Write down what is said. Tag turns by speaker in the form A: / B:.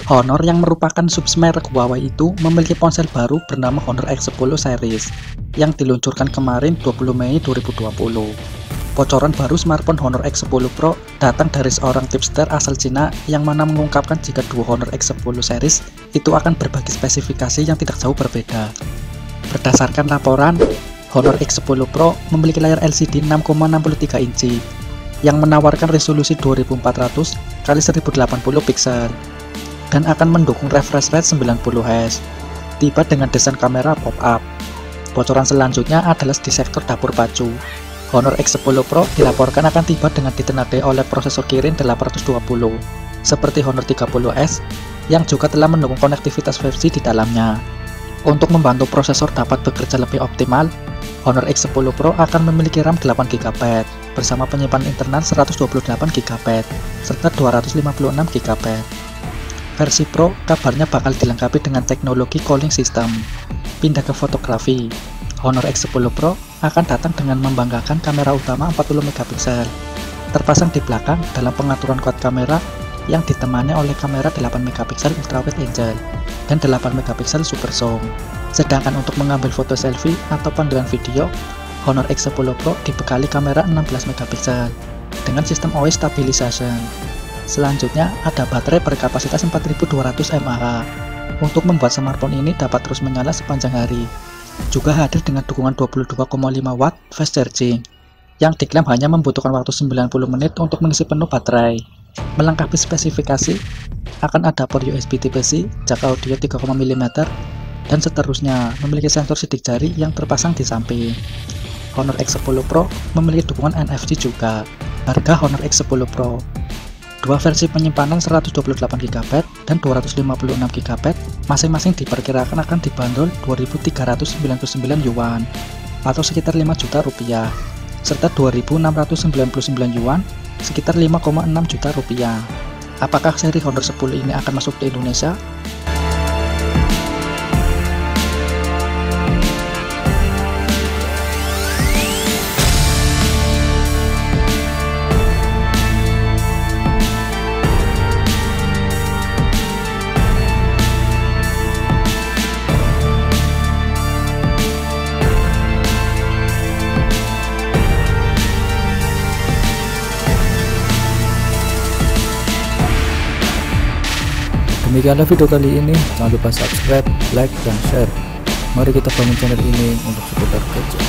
A: Honor yang merupakan submerek Huawei itu memiliki ponsel baru bernama Honor X10 series yang diluncurkan kemarin 20 Mei 2020. Bocoran baru smartphone Honor X10 Pro datang dari seorang tipster asal Cina yang mana mengungkapkan jika dua Honor X10 series itu akan berbagi spesifikasi yang tidak jauh berbeda. Berdasarkan laporan, Honor X10 Pro memiliki layar LCD 6,63 inci yang menawarkan resolusi 2400 x 1080 pixel dan akan mendukung refresh rate 90Hz. Tiba dengan desain kamera pop-up. Bocoran selanjutnya adalah di sektor dapur pacu. Honor X10 Pro dilaporkan akan tiba dengan ditenagai oleh prosesor Kirin 820, seperti Honor 30S yang juga telah mendukung konektivitas 5G di dalamnya. Untuk membantu prosesor dapat bekerja lebih optimal, Honor X10 Pro akan memiliki RAM 8GB bersama penyimpanan internal 128GB serta 256GB. Versi Pro kabarnya bakal dilengkapi dengan teknologi cooling system. Pindah ke fotografi, Honor X10 Pro akan datang dengan membanggakan kamera utama 40MP, terpasang di belakang dalam pengaturan quad kamera yang ditemani oleh kamera 8MP ultrawide angle dan 8MP super zoom. Sedangkan untuk mengambil foto selfie atau panggilan video, Honor X10 Pro dibekali kamera 16MP dengan sistem OIS stabilization. Selanjutnya ada baterai berkapasitas 4200 mAh untuk membuat smartphone ini dapat terus menyala sepanjang hari. Juga hadir dengan dukungan 22,5 Watt fast charging yang diklaim hanya membutuhkan waktu 90 menit untuk mengisi penuh baterai. Melengkapi spesifikasi, akan ada port USB Type-C, jack audio 3,5 mm, dan seterusnya memiliki sensor sidik jari yang terpasang di samping. Honor X10 Pro memiliki dukungan NFC juga. Harga Honor X10 Pro, dua versi penyimpanan 128GB dan 256GB masing-masing diperkirakan akan dibanderol 2.399 yuan atau sekitar 5 juta rupiah, serta 2.699 yuan sekitar 5,6 juta rupiah. Apakah seri Honor 10 ini akan masuk ke Indonesia?
B: Demikianlah video kali ini, jangan lupa subscribe, like, dan share. Mari kita bangun channel ini untuk seputar gadget.